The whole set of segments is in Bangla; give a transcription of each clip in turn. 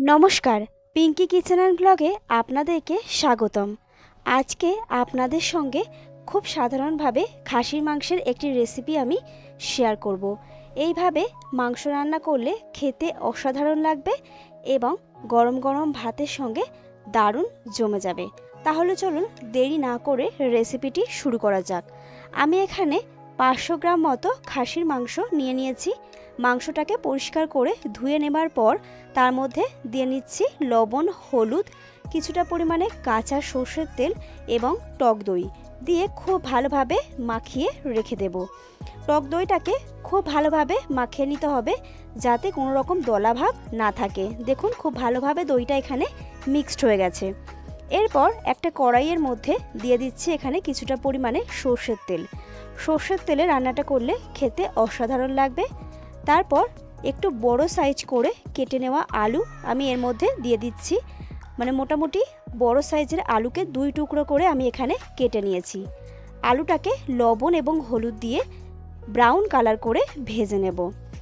নমস্কার, পিঙ্কি কিচেন অ্যান্ড ব্লগে আপনাদেরকে স্বাগতম। আজকে আপনাদের সঙ্গে খুব সাধারণভাবে খাসির মাংসের একটি রেসিপি আমি শেয়ার করব। এইভাবে মাংস রান্না করলে খেতে অসাধারণ লাগবে এবং গরম গরম ভাতের সঙ্গে দারুণ জমে যাবে। তাহলে চলুন দেরি না করে রেসিপিটি শুরু করা যাক। আমি এখানে 500 গ্রাম মতো খাসির মাংস নিয়েছি। মাংসটাকে পরিষ্কার করে ধুয়ে নেবার পর তার মধ্যে দিয়ে নিচ্ছি লবণ, হলুদ, কিছুটা পরিমাণে কাঁচা সর্ষের তেল এবং টক দই দিয়ে খুব ভালোভাবে মাখিয়ে রেখে দেব। টক দইটাকে খুব ভালোভাবে মাখিয়ে নিতে হবে যাতে কোনো রকম দলাভাব না থাকে। দেখুন খুব ভালোভাবে দইটা এখানে মিক্সড হয়ে গেছে। এরপর একটা কড়াইয়ের মধ্যে দিয়ে দিচ্ছি এখানে কিছুটা পরিমাণে সর্ষের তেল। সর্ষের তেলে রান্নাটা করলে খেতে অসাধারণ লাগবে। তারপর একটু বড় সাইজ করে কেটে নেওয়া আলু আমি এর মধ্যে দিয়ে দিচ্ছি। মোটামুটি বড় সাইজের আলুকে 2 টুকরো করে আমি এখানে কেটে নিয়েছি। আলুটাকে লবণ এবং হলুদ দিয়ে ব্রাউন কালার করে ভেজে নেব।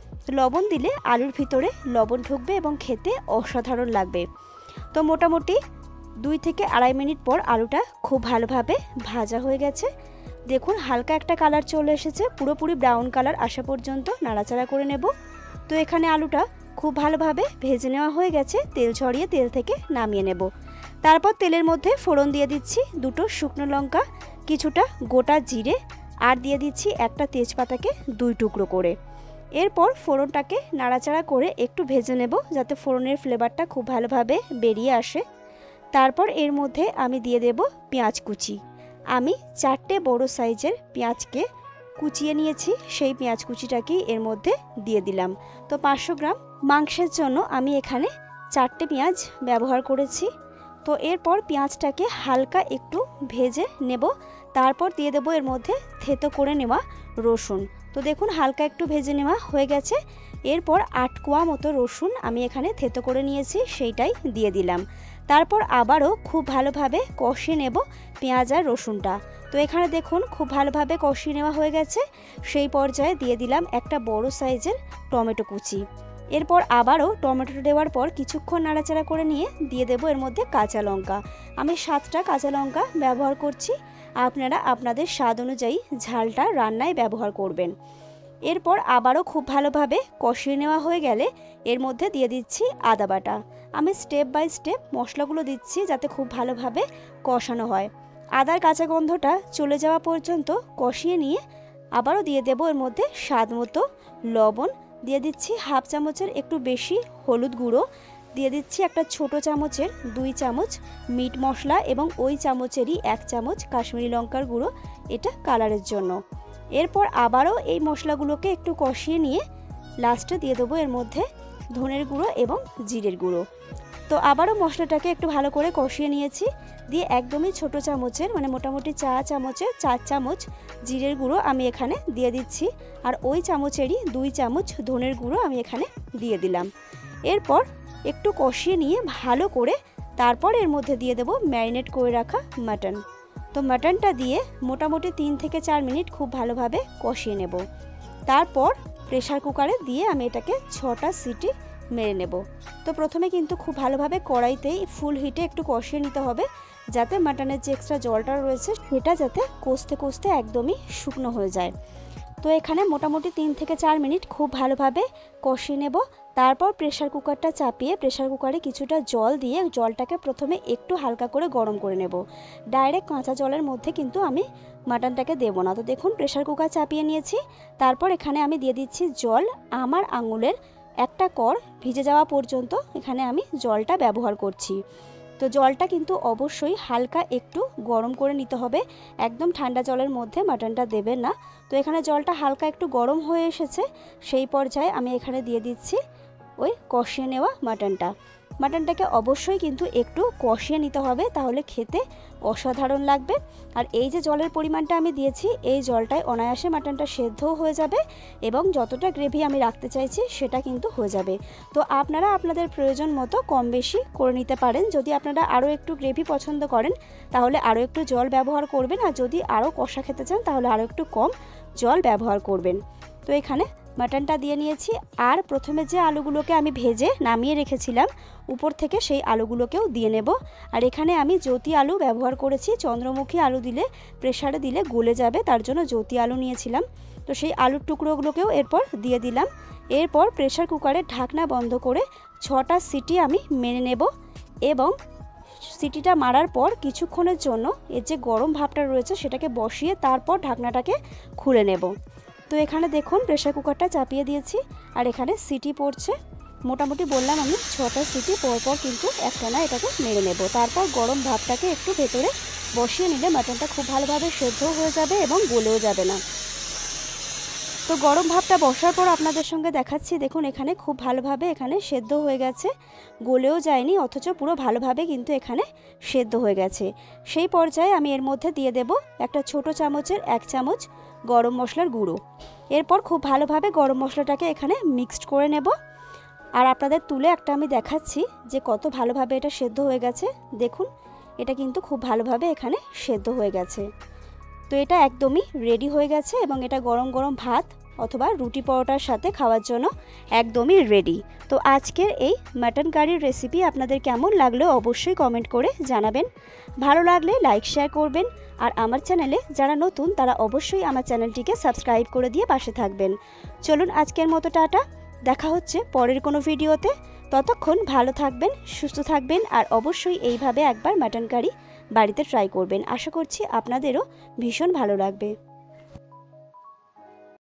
লবণ দিলে আলুর ভিতরে লবণ ঢুকবে এবং খেতে অসাধারণ লাগবে। তো মোটামুটি 2 থেকে 2.5 মিনিট পর আলুটা খুব ভালোভাবে ভাজা হয়ে গেছে। দেখুন হালকা একটা কালার চলে এসেছে। পুরোপুরি ব্রাউন কালার আসা পর্যন্ত নাড়াচাড়া করে নেব। তো এখানে আলুটা খুব ভালোভাবে ভেজে নেওয়া হয়ে গেছে। তেল ছড়িয়ে তেল থেকে নামিয়ে নেব। তারপর তেলের মধ্যে ফোড়ন দিয়ে দিচ্ছি 2টো শুকনো লঙ্কা, কিছুটা গোটা জিরে আর দিয়ে দিচ্ছি একটা তেজপাতাকে 2 টুকরো করে। এরপর ফোড়নটাকে নাড়াচাড়া করে একটু ভেজে নেব যাতে ফোড়নের ফ্লেভারটা খুব ভালোভাবে বেরিয়ে আসে। তারপর এর মধ্যে আমি দিয়ে দেব পেঁয়াজ কুচি। আমি 4টে বড় সাইজের পেঁয়াজকে কুচিয়ে নিয়েছি, সেই পেঁয়াজ কুচিটাকেই এর মধ্যে দিয়ে দিলাম। তো 500 গ্রাম মাংসের জন্য আমি এখানে 4টে পেঁয়াজ ব্যবহার করেছি। তো এরপর পেঁয়াজটাকে হালকা একটু ভেজে নেব। তারপর দিয়ে দেবো এর মধ্যে থেতো করে নেওয়া রসুন। তো দেখুন হালকা একটু ভেজে নেওয়া হয়ে গেছে। এরপর 8 কোয়া মতো রসুন আমি এখানে থেতো করে নিয়েছি, সেইটাই দিয়ে দিলাম। তারপর আবারও খুব ভালোভাবে কষিয়ে নেব পেঁয়াজ আর রসুনটা। তো এখানে দেখুন খুব ভালোভাবে কষিয়ে নেওয়া হয়ে গেছে। সেই পর্যায়ে দিয়ে দিলাম একটা বড় সাইজের টমেটো কুচি। এরপর আবারও টমেটো দেওয়ার পর কিছুক্ষণ নাড়াচাড়া করে নিয়ে দিয়ে দেবো এর মধ্যে কাঁচা লঙ্কা। আমি 7টা কাঁচা লঙ্কা ব্যবহার করছি। আপনারা আপনাদের স্বাদ অনুযায়ী ঝালটা রান্নায় ব্যবহার করবেন। এরপর আবারও খুব ভালোভাবে কষিয়ে নেওয়া হয়ে গেলে এর মধ্যে দিয়ে দিচ্ছি আদা বাটা। আমি স্টেপ বাই স্টেপ মশলাগুলো দিচ্ছি যাতে খুব ভালোভাবে কষানো হয়। আদার কাঁচা গন্ধটা চলে যাওয়া পর্যন্ত কষিয়ে নিয়ে আবারও দিয়ে দেব এর মধ্যে স্বাদ মতো লবণ, দিয়ে দিচ্ছি হাফ চামচের একটু বেশি হলুদ গুঁড়ো, দিয়ে দিচ্ছি একটা ছোট চামচের 2 চামচ মিট মশলা এবং ওই চামচেরই 1 চামচ কাশ্মীরি লঙ্কার গুঁড়ো, এটা কালারের জন্য। এরপর আবারও এই মশলাগুলোকে একটু কষিয়ে নিয়ে লাস্টে দিয়ে দেবো এর মধ্যে ধনের গুঁড়ো এবং জিরের গুঁড়ো। তো আবারও মশলাটাকে একটু ভালো করে কষিয়ে নিয়েছি। দিয়ে একদমই ছোট চামচের মোটামুটি 4 চামচের 4 চামচ জিরের গুঁড়ো আমি এখানে দিয়ে দিচ্ছি। আর ওই চামচেরই 2 চামচ ধনের গুঁড়ো আমি এখানে দিয়ে দিলাম। এরপর একটু কষিয়ে নিয়ে ভালো করে তারপর এর মধ্যে দিয়ে দেবো ম্যারিনেট করে রাখা মাটন। তো মাটনটা দিয়ে মোটামুটি 3 থেকে 4 মিনিট খুব ভালোভাবে কষিয়ে নেব। তারপর প্রেসার কুকারে দিয়ে আমি এটাকে 6টা সিটি মেরে নেব। তো প্রথমে কিন্তু খুব ভালোভাবে কড়াইতেই ফুল হিটে একটু কষিয়ে নিতে হবে যাতে মাটনের যে এক্সট্রা জলটা রয়েছে সেটা যাতে কষতে কষতে একদমই শুকনো হয়ে যায়। তো এখানে মোটামুটি 3 থেকে 4 মিনিট খুব ভালোভাবে কষিয়ে নেব। তারপর প্রেসার কুকারটা চাপিয়ে প্রেসার কুকারে কিছুটা জল দিয়ে জলটাকে প্রথমে একটু হালকা করে গরম করে নেব। ডাইরেক্ট কাঁচা জলের মধ্যে কিন্তু আমি মাটনটাকে দেবো না। তো দেখুন প্রেসার কুকার চাপিয়ে নিয়েছি। তারপর এখানে আমি দিয়ে দিচ্ছি জল। আমার আঙুলের একটা কর ভিজে যাওয়া পর্যন্ত এখানে আমি জলটা ব্যবহার করছি। তো জলটা কিন্তু অবশ্যই হালকা একটু গরম করে নিতে হবে, একদম ঠান্ডা জলের মধ্যে মাটনটা দেবেন না। তো এখানে জলটা হালকা একটু গরম হয়ে এসেছে, সেই পর্যায়ে আমি এখানে দিয়ে দিচ্ছি ওই কষিয়ে নেওয়া মাটনটাকে অবশ্যই কিন্তু একটু কষিয়ে নিতে হবে, তাহলে খেতে অসাধারণ লাগবে। আর এই যে জলের পরিমাণটা আমি দিয়েছি এই জলটায় অনায়াসে মাটনটা সেদ্ধও হয়ে যাবে এবং যতটা গ্রেভি আমি রাখতে চাইছি সেটা কিন্তু হয়ে যাবে। তো আপনারা আপনাদের প্রয়োজন মতো কম বেশি করে নিতে পারেন। যদি আপনারা আরও একটু গ্রেভি পছন্দ করেন তাহলে আরও একটু জল ব্যবহার করবেন, আর যদি আরও কষা খেতে চান তাহলে আরও একটু কম জল ব্যবহার করবেন। তো এখানে মাটনটা দিয়ে নিয়েছি। আর প্রথমে যে আলুগুলোকে আমি ভেজে নামিয়ে রেখেছিলাম উপর থেকে সেই আলুগুলোকেও দিয়ে নেব। আর এখানে আমি জ্যোতি আলু ব্যবহার করেছি, চন্দ্রমুখী আলু দিলে প্রেসারে দিলে গলে যাবে, তার জন্য জ্যোতি আলু নিয়েছিলাম। তো সেই আলুর টুকরোগুলোকেও এরপর দিয়ে দিলাম। এরপর প্রেসার কুকারের ঢাকনা বন্ধ করে 6টা সিটি আমি মেরে নেব এবং সিটিটা মারার পর কিছুক্ষণের জন্য এর যে গরম ভাবটা রয়েছে সেটাকে বসিয়ে তারপর ঢাকনাটাকে খুলে নেব। তো এখানে দেখুন প্রেসার কুকারটা চাপিয়ে দিয়েছি আর এখানে সিটি পড়ছে। মোটামুটি বললাম আমি 6টা সিটি পরপর কিন্তু একটানা এটাকে মেরে নেব। তারপর গরম ভাবটাকে একটু ভেতরে বসিয়ে নিলে মাটনটা খুব ভালোভাবে সেদ্ধ হয়ে যাবে এবং গলেও যাবে না। তো গরম ভাবটা বসার পর আপনাদের সঙ্গে দেখাচ্ছি, দেখুন এখানে খুব ভালোভাবে এখানে সেদ্ধ হয়ে গেছে, গলেও যায়নি, অথচ পুরো ভালোভাবে কিন্তু এখানে সেদ্ধ হয়ে গেছে। সেই পর্যায়ে আমি এর মধ্যে দিয়ে দেব একটা ছোট চামচের 1 চামচ গরম মশলার গুঁড়ো। এরপর খুব ভালোভাবে গরম মশলাটাকে এখানে মিক্সড করে নেব। আর আপনাদের তুলে একটা আমি দেখাচ্ছি যে কত ভালোভাবে এটা সেদ্ধ হয়ে গেছে। দেখুন এটা কিন্তু খুব ভালোভাবে এখানে সেদ্ধ হয়ে গেছে। তো এটা একদমই রেডি হয়ে গেছে এবং এটা গরম গরম ভাত অথবা রুটি পরোটার সাথে খাওয়ার জন্য একদমই রেডি। তো আজকের এই মাটন কারির রেসিপি আপনাদের কেমন লাগলো অবশ্যই কমেন্ট করে জানাবেন। ভালো লাগলে লাইক শেয়ার করবেন। আর আমার চ্যানেলে যারা নতুন তারা অবশ্যই আমার চ্যানেলটিকে সাবস্ক্রাইব করে দিয়ে পাশে থাকবেন। চলুন আজকের মতো টাটা, দেখা হচ্ছে পরের কোনো ভিডিওতে। ততক্ষণ ভালো থাকবেন, সুস্থ থাকবেন আর অবশ্যই এইভাবে একবার মাটন কারি বাড়িতে ট্রাই করবেন। আশা করছি আপনাদেরও ভীষণ ভালো লাগবে।